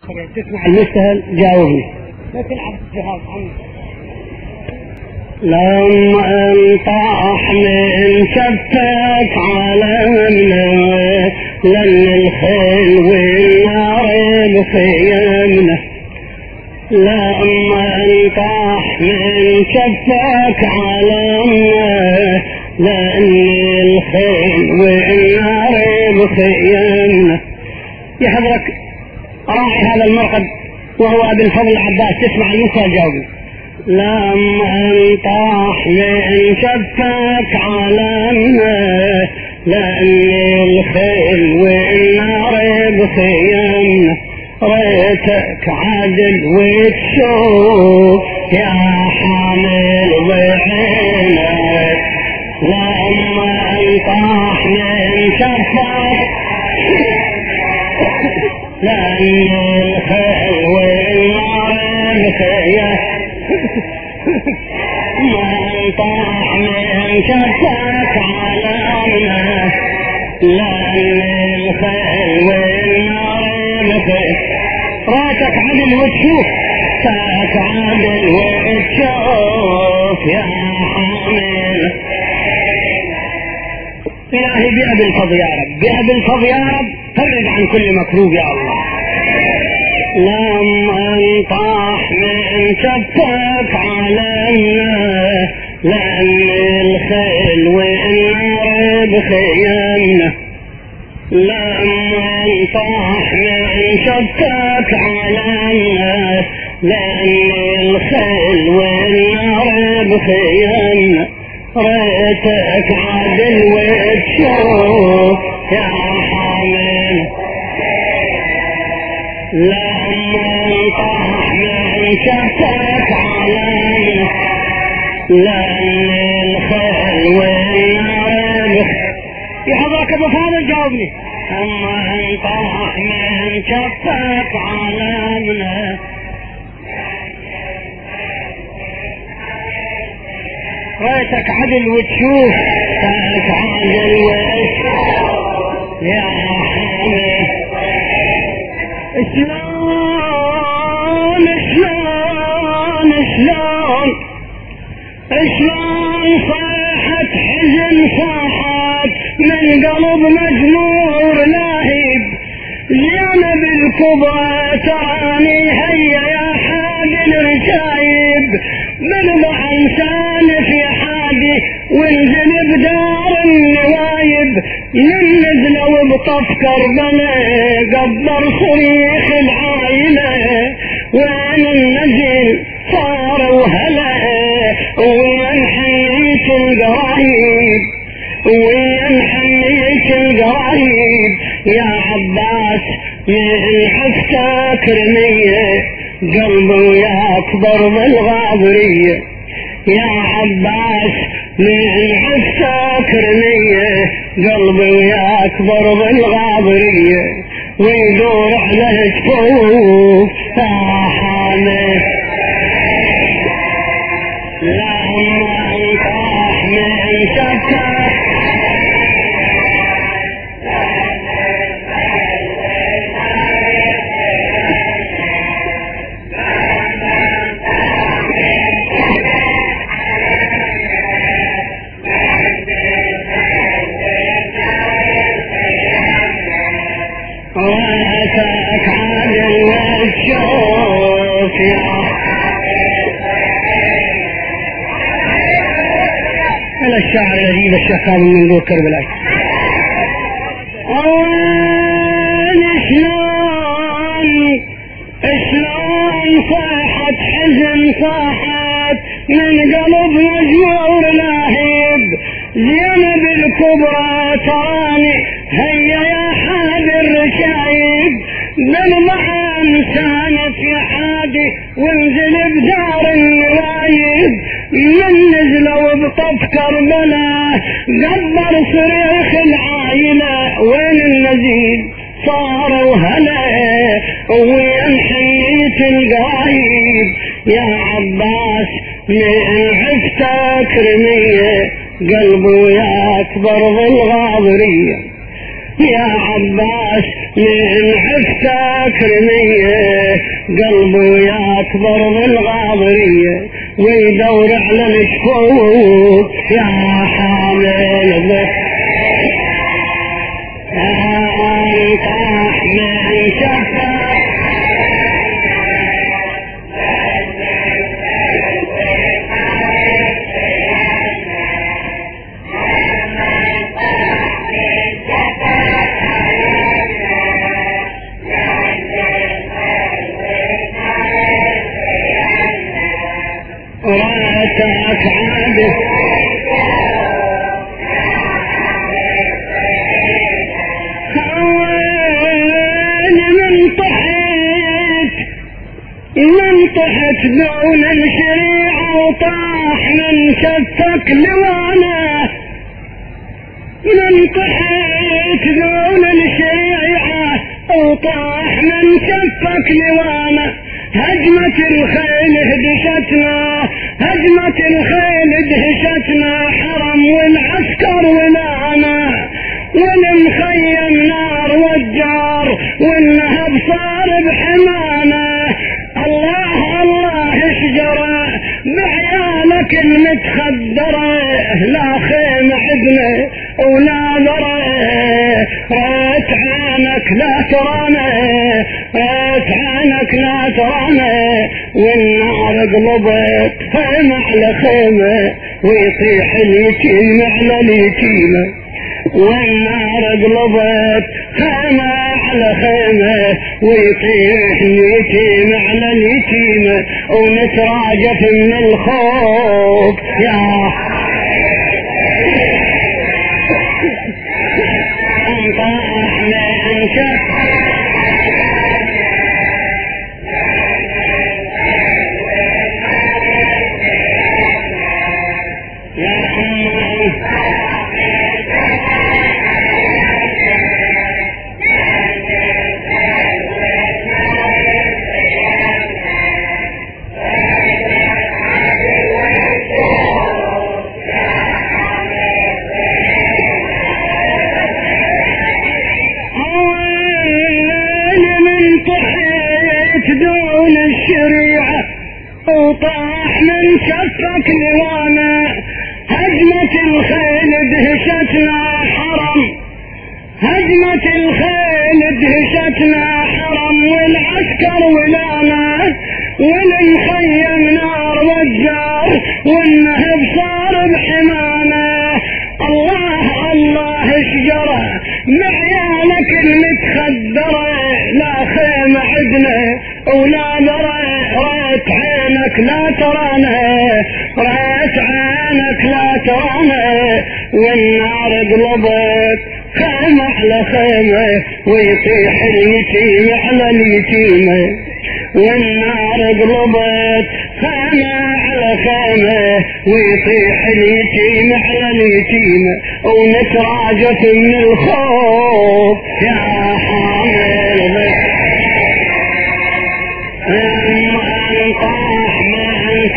تسمع المستهل جاوبني. لا تلعب جهاز عنك. لما انطاح من شفتك عالمنا لن الخيل والنار بخيمنا. لما انطاح من شفتك عالمنا لن الخيل والنار بخيمنا. يحضرك راعي هذا المرقد وهو ابن الفضل العباس. تسمع المستهل جاوبني. لما انطاح من شفتك عالمنا لأن الخيل والنار بخيمنا. ريتك عدل وتشوف يا حامل ضعينك. لما انطاح من شفتك لأن الخيل والنار بخيمنا. ما انطاح من شفتك عالمنا لأن الخيل والنار بخيمنا. راتك عدل وتشوف تاك عدل وتشوف يا حامل. إلهي بأبي الفضل يا رب، بأبي الفضل يا رب فرج عن كل مكروب يا الله. لما انطاح من شفتك عالمنا لأن الخيل والنار بخيمنا. لما انطاح من شفتك عالمنا لأن الخيل والنار بخيمنا. ريتك عدل وتشوف يا حامل. لما انطاح من شفتك عالمنا لأن الخيل والنار بخيمنا. يحضرك ابو فاضل جاوبني. اما انطاح من شفتك عالمنا ريتك عدل وتشوف تاك عدل وتشوف يا حامل. شلون صاحت حزن صاحت من قلب مجمور لاهب. زينب الكبرى تراني هيا يا حادي الرشايب. بنضع انسان في حادي وانزل بدار النوايب. من نزلوا بطف كربلاء قبر صريخ العائلة. وين النزل صاروا هلا وين حنيت القرايب. وين حنيت القرايب يا عباس من حفتك رمية. قلبي وياك ضرب الغابرية يا عباس من حفتك رمية. قلبي وياك ضرب الغابرية ويدور على جفوف يا حامل. لما انطاح من شفتك رأتك عدل وتشوف يا هذا الشاعر الذي الشيخ من ذو كربلاء. شلون صاحت حزن صاحت من قلب مجمور لاهب. زينب الكبرى تراني هيا يا حادي الرشايب. بنضع انسان في حادي وانزل بدار النوايب. من نزلوا بطف كربلاء قبر صريخ العائلة. وين النزيل صاروا هلا وين حنيت القرايب يا عباس من حفتك رمية. قلبي وياك ضرب الغابرية يا عباس من حفتك رمية. قلبه يكبر بالغاضرية ويدور على الشكوك يا حامل به انطاح من شفا رأتك عابس من طحت دون الشريعة وطاح من شفك لوانا من طحت دون الشريعة وطاح من شفك لوانا هجمة الخيل هدشتنا هجمة الخيل دهشتنا حرم والعسكر ولانا والمخيم نار والجار والنهب صار بحمانا الله الله اشجره بعيالك المتخدره لا خيم عدنا ولا ذره ريت عينك لا ترانا ريت عينك لا ترانا والنار قلبت خيمة على خيمة ويطيح اليتيم على اليتيمة والنار قلبت خيمة على خيمة ويطيح اليتيم على اليتيمة ونتراجف من الخوف يا انطاح من شف دون الشريعة وطاح من شفك لوانا هجمة الخيل دهشتنا حرم هجمة الخيل دهشتنا حرم والعسكر ولانا والمخيم نار والجار والنهب صار بحمانا الله الله اشجره بعيالك المتخدره لا خيمة عدنا ولا نرى رأت عينك لا ترانا رأت عينك لا ترانا والنار قلبت خيمة على خيمة ويطيح اليتيم على اليتيمة والنار قلبت خيمة على خيمة ويطيح اليتيم على اليتيمة ونتراجف من الخوف يا حامل بك انطاح من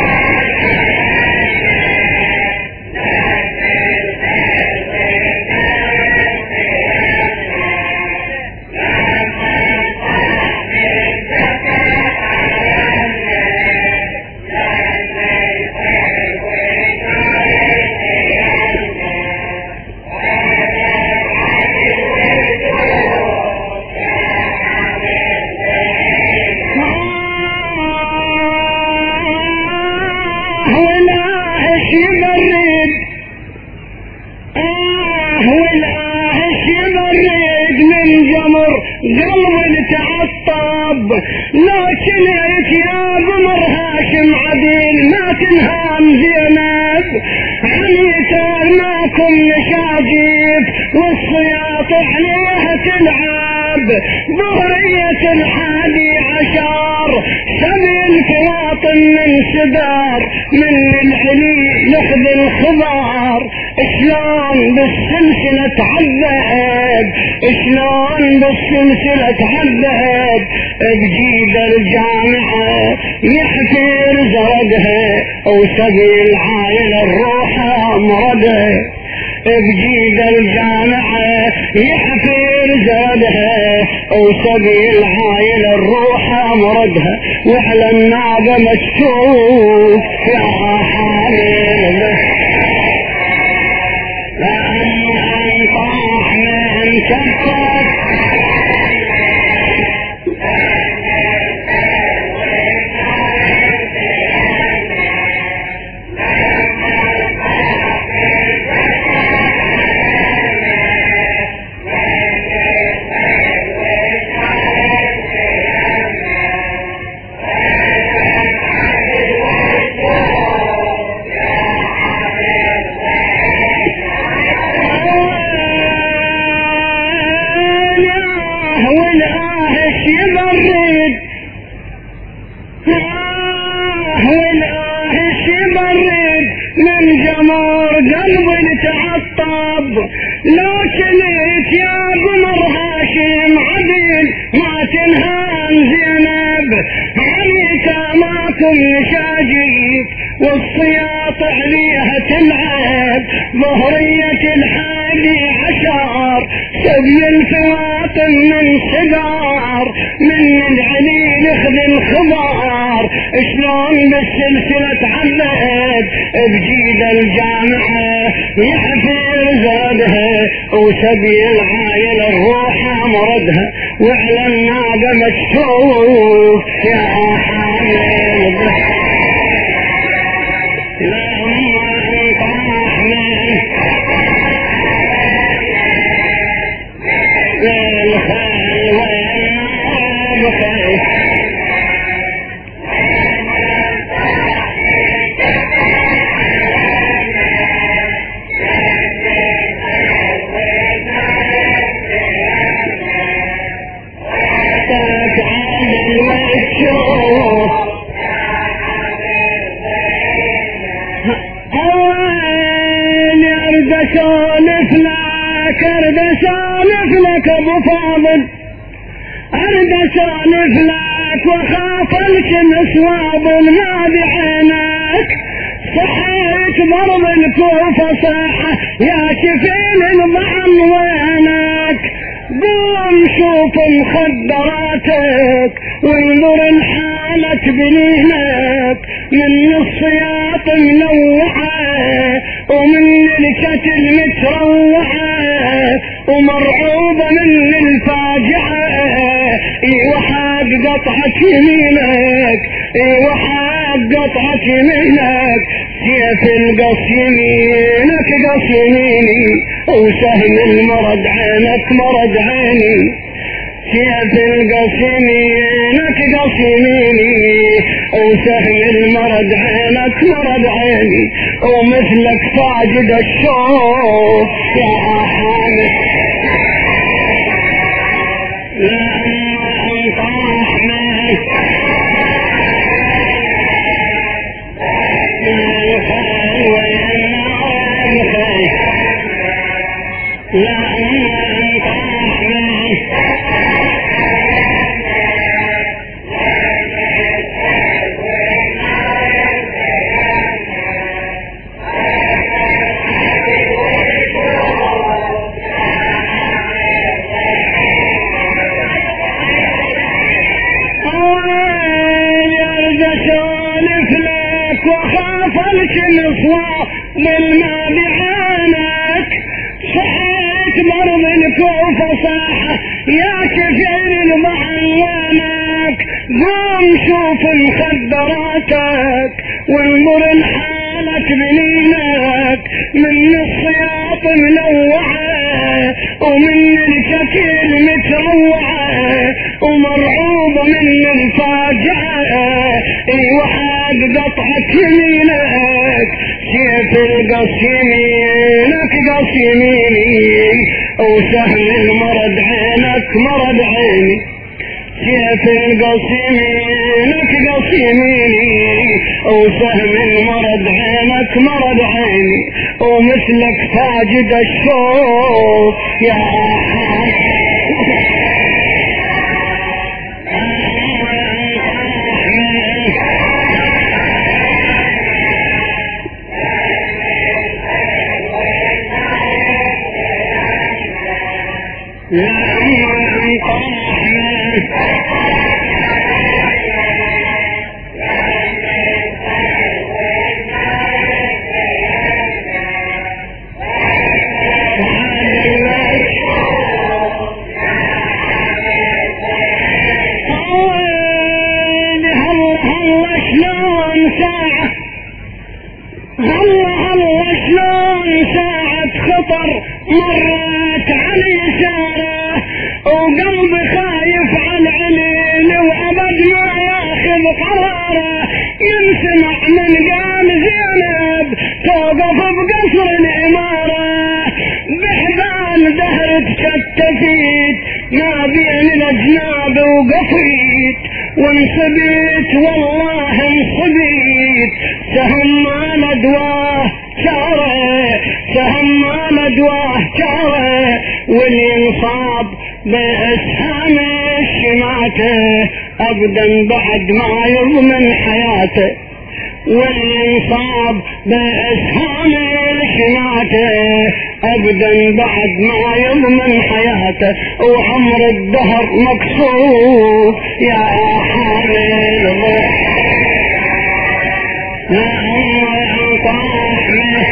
قلب تعطب لكن ثياب مر هاشم عديل ما تنهام زينب عنيتار ماكم نشاجيب والسياط عليها تلعب ظهرية الحادي عشر سبيل فواطم من سدار من الحلي يحذ الخضار شلون بالسلسلة تعذب شلون بالسلسلة تعذب بجيد الجامعة يحفر زردها وسبيل عايل الروح مرضها بجيد الجامعة يحفر زردها وسبيل عايل الروح مرضها موردها وعلى الناقة مشكوك يا حامل لأن طاح من كفك لكنك يا قمر هاشم عدل ما تنهام زينب عليك ماكم نشاجيك والسياط عليها تلعب ظهرية الحادي عشر سبي الفواطم من صدار من العلي نخذ الخبار شلون بالسلسلة عمد بجيد الجامعة يحفر زادها وسبي العايل الروح مردها وعلى الناقة مكتوب يا حامل لما انطاح من الخيل والنار بخيل سالف لك ابو فاضل ارد سالف لك وخاف الكن صواب منادي عينك صحيت ضرب الكوفة صاحة يا كفيل الضعن وينك قوم شوف مخدراتك وانظر الحالة بنينك من السياط منوعة ومن الكتل متروعة ومرعوبة من الفاجعة وحاق قطعك يمينك وحاق قطعك يمينك سيف القص يمينك قص يميني وسهم المرض عينك مرض عيني سيف القص يمينك قص يميني وسهم المرض عينك مرض عيني ومثلك فاجد الشوق يا حامل لما انطاح منك الخيل والنار بخيل لما انطاح منك الكنصوى بالما بعينك صحيت ضرب الكوفة صاحة يا كثير المعينك قوم شوف مخدراتك وانظر الحالة بنينك من السياط منوعة ومن الكتل متروعة ومرعوبة من الفاجعة وحاد قطعك يمينك سيف القص يمينك قص يميني وسهم المرض عينك مرض عيني سيف القص يمينك قص يميني وسهم المرض عينك مرض عيني ومثلك فاجد الشوق يا لما انطاح منك شلون ساعة الله شلون ساعة خطر مرت على يساره وقلبي خايف على العليل وأبد ما ياخذ قراره ينسمع من قال زينب توقف بقصر الإمارة بحبال دهر تكتفيت ما بين الأجناب وقفيت وانصبيت والله انصبيت سهم ما ندواه شاره سهم ما ندواه شاره واللي انصاب بأسهام الشماته أبدا بعد ما يضمن حياته واللي انصاب بأسهام الشماته أبدا بعد ما يضمن حياته وعمر الدهر مقصود يا حامل يا عمر طاح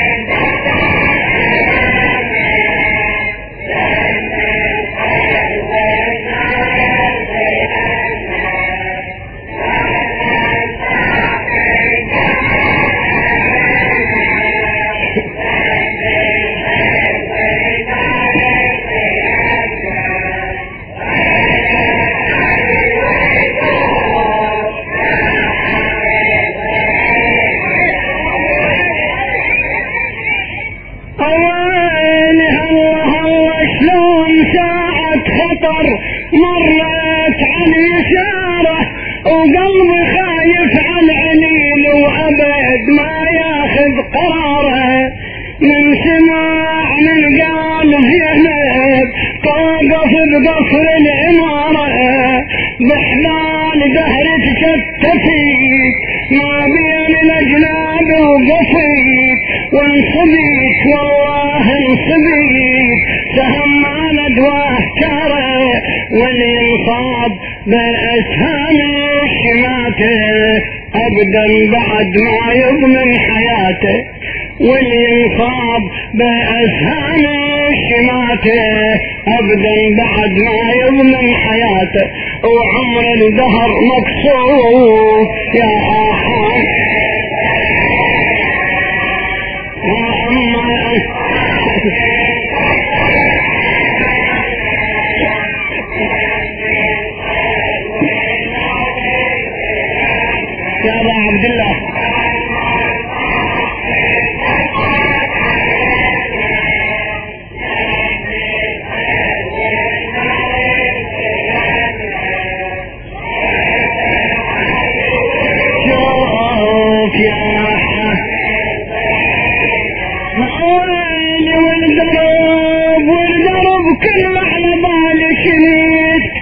مرت على يساره وقلبي خايف على العليل وأبد ما ياخذ قراره من سماع من قال زينب توقف بقصر الإمارة بحلال دهر تكتفيت ما بين الأجناب وقفيت وانصبيت والله انصبيت سهم ما ندواه كاره واللي انصاب بأسهام الشماته أبدا بعد ما يضمن حياته واللي انصاب بأسهام الشماته أبدا بعد ما يضمن حياته وعمر الدهر مقصود يا حام يا أما يا أبا عبد الله شوف يا حوالي والدرب كل على بالي شلت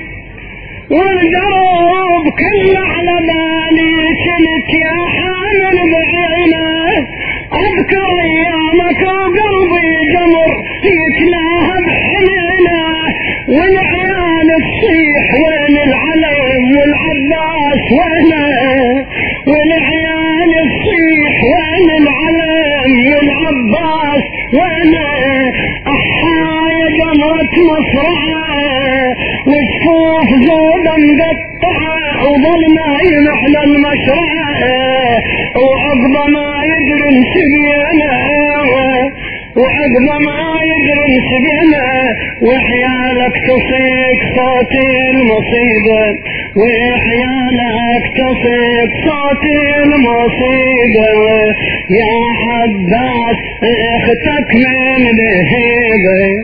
والدرب كل على بالي شلت يا حامل بعينه اذكر ايامك وقلبي جمر يتلاها بحنينه والعيال تصيح وين العلم والعباس وينه والعيال تصيح وين العلم والعباس وينه احايا جمرة مصرعه وشفوف زودا مقطعه وظل نايم على المشرعه وعقب ما يدري سبيانه وعقب ما يدري سبيانه وحيالك تصيك صوت المصيبه وحيالك تصيك صوت المصيبه يا عباس اختك من الهيبه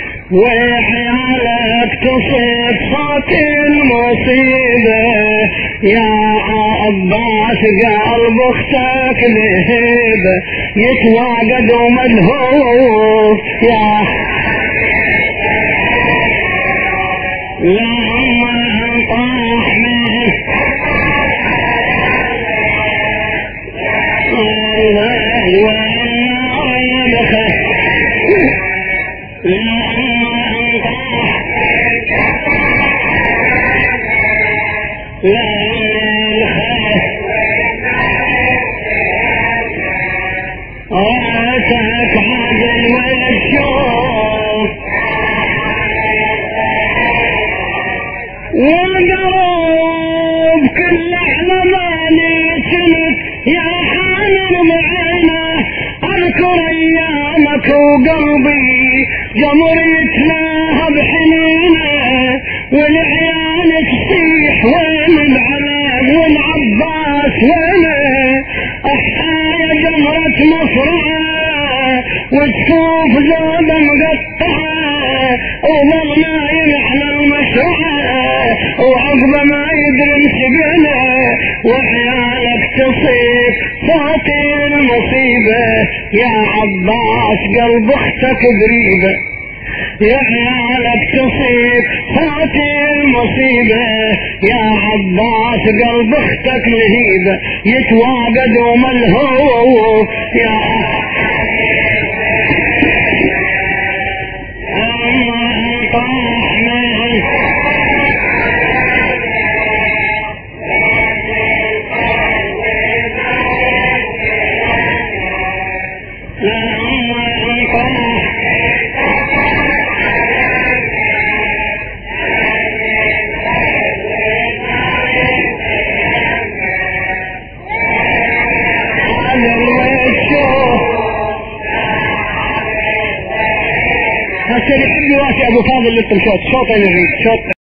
وحيالك تصيب صوت المصيبة يا عباس قلب اختك لهيبة يتواجد وملهوف يا لما طاح منه والنار يبخس رأسك عدل والشوف والقروب كل على مالي عينك يا حامل بعينه اذكر ايامك وقلبي جمر يتلاها بحنينه والعيال تصيح وين العلم والعباس وينه احيا جمرة مصرعه وتشوف زوده مقطعه وظل نايم على المشرعه وعقبه ما يدري مسجنه وعيالك تصيب صوت المصيبه يا عباس قلب اختك قريبه يا عيالك تصيب صوت المصيبه يا عباس قلب اختك لهيبه يتواقد وملهوف يا هسه يحب يواسي ابو فاضل للصوت صوته يريد صوت